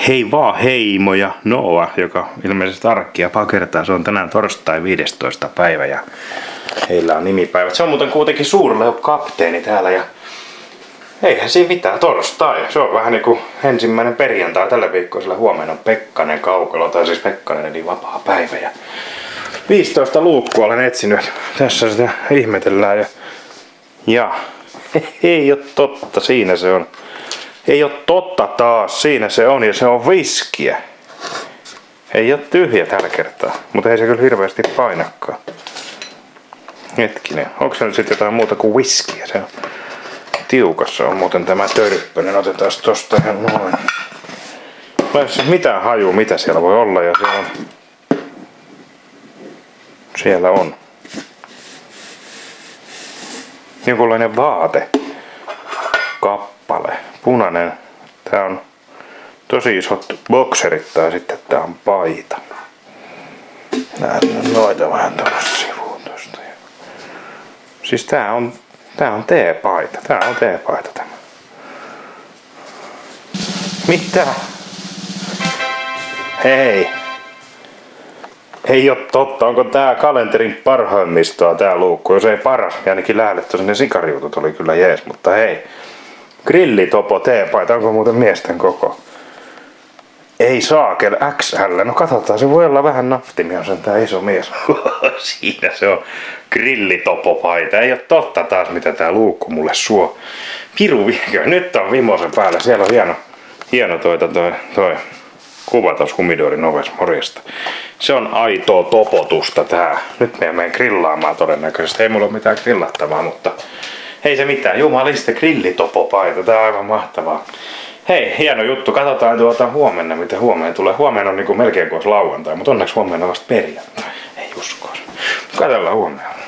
Hei vaan heimoja, Noa, joka ilmeisesti arkkia pakertaa. Se on tänään torstai 15. päivä ja heillä on nimipäivät. Se on muuten kuitenkin Suurleo kapteeni täällä ja eihän siinä mitään, torstai. Se on vähän niinku ensimmäinen perjantai tällä viikkoa, sillä huomenna on Pekkanen kaukalo, tai siis Pekkanen eli vapaa päivä. Ja 15 luukkua olen etsinyt. Tässä sitä ihmetellään ja ei oo totta, siinä se on. Ei oo totta taas, siinä se on ja se on viskiä. Ei oo tyhjä tällä kertaa, mutta ei se kyllä hirveästi painakaan. Hetkinen, onko se nyt sit jotain muuta kuin viskiä? Se on tiukassa on muuten tämä törppönen, otetaan tosta ihan noin. Mä ei siis mitään hajua mitä siellä voi olla ja se on. Siellä on jonkunlainen vaate. Kappale. Punainen. Tää on tosi isot bokserit tai sitten tää on paita. Näytän noita vähän tuonne sivuun tosta. Siis tää on teepaita. Tää on teepaita tämä. Mitä? Hei! Ei oo totta, onko tää kalenterin parhaimmistoa tää luukku? Jos ei paras, ja ainakin lähelle tosin ne sikariutut oli kyllä jees, mutta hei. Grillitopo teepaita, onko muuten miesten koko? Ei saakel XL, no katsotaan, se voi olla vähän naftimia, on sen tää iso mies. Siinä se on grillitopopaita, ei oo totta taas mitä tää luukku mulle suo. Piru viekö, nyt on vimosen päällä, siellä on hieno toi kuva tuossa Humidorin ovessa, morjesta. Se on aitoa topotusta tää. Nyt me menen grillaamaan todennäköisesti. Ei mulla ole mitään grillattavaa, mutta ei se mitään. Jumaliste grillitopopaita. Tää on aivan mahtavaa. Hei, hieno juttu. Katsotaan huomenna, mitä huomenna tulee. Huomenna on niinku melkein kuin lauantai, mutta onneksi huomenna on vasta perjantai. Ei uskoa. Katsellaan huomenna.